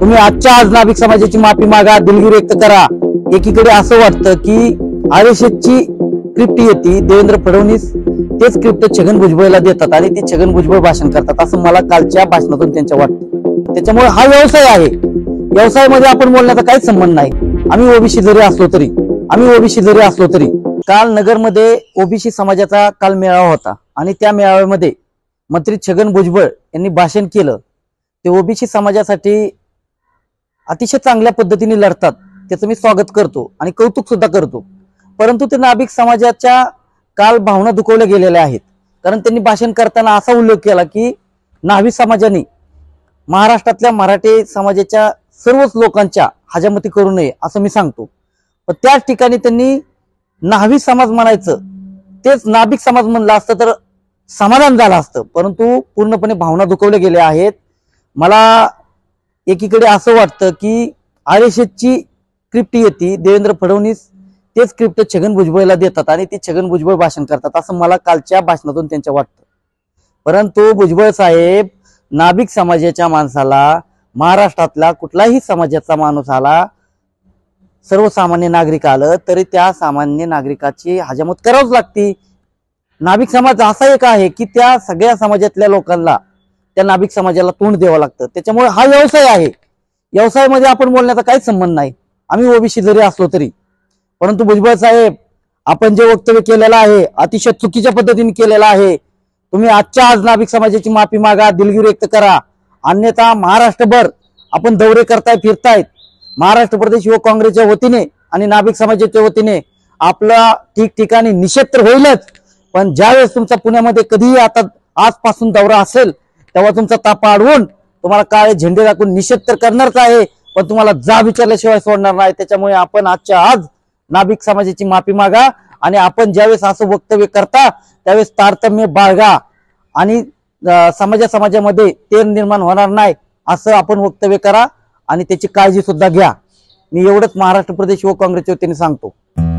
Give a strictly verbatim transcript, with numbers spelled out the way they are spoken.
तुम्ही आजच्या आज नाभिक समाजाची माफी मागा, दिलगिरी व्यक्त करा। एकीकडे असं वाटतं की आरएसएसची स्क्रिप्ट येते, देवेंद्र फडणवीस ते स्क्रिप्ट छगन भुजबळला देतात आणि ते छगन भुजबळ भाषण करतात, असं मला कालच्या भाषणातून त्यांच्या वाटतं। त्याच्यामुळे हा व्यवसाय आहे, व्यवसायामध्ये आपण बोलण्याचा काहीच संबंध नाही। आम्ही ओबीसी जरी असलो तरी आम्ही ओबीसी जरी असलो तरी काल नगरमध्ये ओबीसी समाजाचा काल मेळावा होता आणि त्या मेळाव्यामध्ये मंत्री छगन भुजबळ यांनी भाषण केलं। ते ओबीसी समाजासाठी अतिशय चांगल्या पद्धतीने लढतात, त्याचं मी स्वागत करतो आणि कौतुक सुद्धा करतो। परंतु ते नाभिक समाजाच्या काल भावना दुखवल्या गेलेल्या आहेत, कारण त्यांनी भाषण करताना असा उल्लेख केला की नाभिक समाजाने महाराष्ट्रातल्या मराठी समाजाच्या सर्वच लोकांच्या हजामती करू नये असं मी सांगतो। पण त्याच ठिकाणी त्यांनी नाभिक समाज म्हणायचं, तेच नाभिक समाज म्हणलं असतं तर समाधान झालं असतं, परंतु पूर्णपणे भावना दुखवल्या गेल्या आहेत। मला एकीकडे असं वाटतं की आरएसएसची स्क्रिप्ट येते, देवेंद्र फडणवीस ते स्क्रिप्ट छगन भुजबळला देतात आणि ते छगन भुजबळ भाषण करतात, असं मला कालच्या भाषणातून त्यांच्या वाटतं। परंतु भुजबळ साहेब नाभिक समाजाच्या माणसाला, महाराष्ट्रातला कुठलाही समाजाचा माणूस आला, सर्वसामान्य नागरिक आलं तरी त्या सामान्य नागरिकाची हजामत करावीच लागते। नाभिक समाज असा एक आहे की त्या सगळ्या समाजातल्या लोकांना त्या नाभिक समाजाला तोंड द्यावं लागतं। त्याच्यामुळे हा व्यवसाय आहे, व्यवसायामध्ये आपण बोलण्याचा काहीच संबंध नाही। आम्ही ओबीसी जरी असलो तरी, परंतु भुजबळ साहेब आपण जे वक्तव्य केलेलं आहे अतिशय चुकीच्या पद्धतीने केलेलं आहे। तुम्ही आजच्या आज नाभिक समाजाची माफी मागा, दिलगिरी व्यक्त करा, अन्यथा महाराष्ट्रभर आपण दौरे करताय फिरतायत। महाराष्ट्र प्रदेश युवक काँग्रेसच्या वतीने आणि नाभिक समाजाच्या वतीने आपला ठिकठिकाणी निषेध तर होईलच, पण ज्यावेळेस तुमचा पुण्यामध्ये कधीही आता आजपासून दौरा असेल तेव्हा तुमचा तापा अडवून तुम्हाला काळे झेंडे दाखवून निषेध तर करणारच आहे, पण तुम्हाला जा विचारल्याशिवाय सोडणार नाही। त्याच्यामुळे आपण आजच्या आज नाभिक समाजाची माफी मागा आणि आपण ज्यावेळेस असं वक्तव्य करता त्यावेळेस तारतम्य बाळगा आणि समाजा समाजामध्ये तेढ निर्माण होणार नाही असं आपण वक्तव्य करा आणि त्याची काळजी सुद्धा घ्या। मी एवढंच महाराष्ट्र प्रदेश युवक काँग्रेसच्या वतीने सांगतो।